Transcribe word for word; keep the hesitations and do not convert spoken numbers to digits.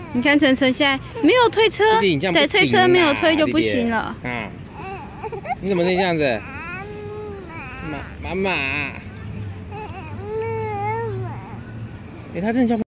你看晨晨现在没有推车， 弟弟你这样不对， 行推车没有推就弟弟不行了。 啊！你怎么可以这样子？妈妈妈！哎，他真的叫。